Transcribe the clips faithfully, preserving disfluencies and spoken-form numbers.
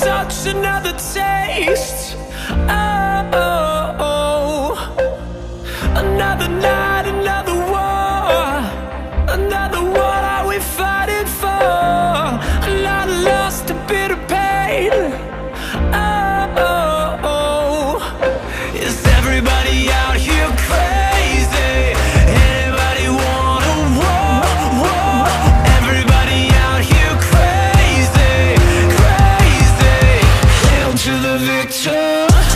touch, another taste. Oh, oh, oh. Another night, another war. Another war, are we fighting for? A lot of lost, a bit of pain. Oh, oh, oh. Is everybody out here crazy? Anybody want a war, war? Everybody out here crazy, crazy. Hail to the victor.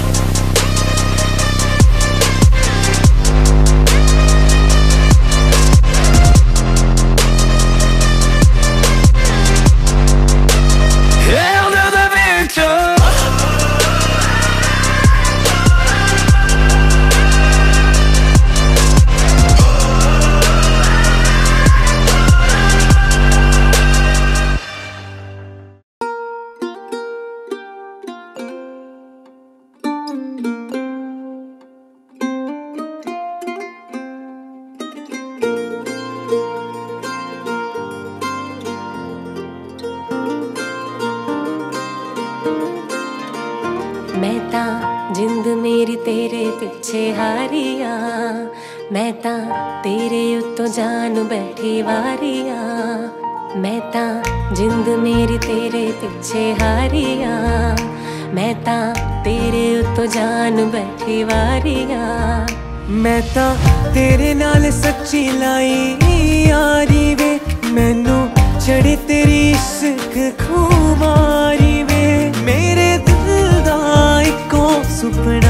मैं तां जिंद मेरी तेरे पिछे हारिया, मैं तां तेरे उत्तों जान बैठी वारिया। मैं तां जिंद मेरी तेरे पिछे हारिया, मैं तां तेरे उत्तों जान बैठी वारिया। मैं तां तेरे नाल सच्ची लाई यारी वे, मैनू चढ़े तेरी इश्क खुमारी वे। मेरे दिल दा इको सुपना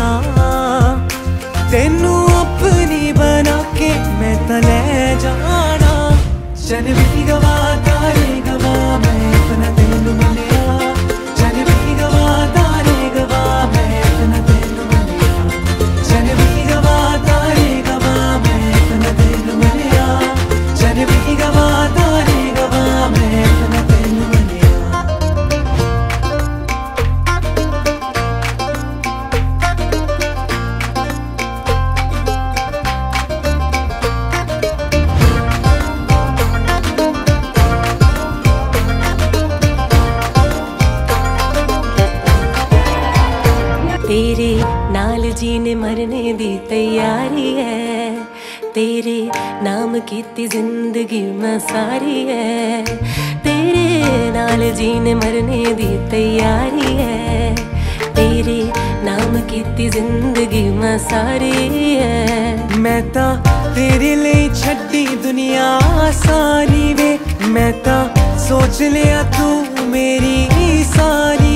तेनू अपनी बना के मैं तां ले जाना। चल भी गवा तारे गवा मैं अपना तेनू मिलिया, चल भी गवा तारे गवा मैं अपना तेनू मिलिया, चल भी गवा तारे गवा मैं अपना तेनू मिलिया, चल भी गवा तारे गवा मैं अपना तेनू मिलिया। तेरे नाल जीने मरने दी तैयारी है, तेरे नाम कीती जिंदगी मैं सारी है। तेरे नाल जीने मरने दी तैयारी है, तेरे नाम कीती जिंदगी मैं सारी है। मैं तां तेरे लिए छड्डी दुनिया सारी वे, मैं तां सोच लिया तू मेरी सारी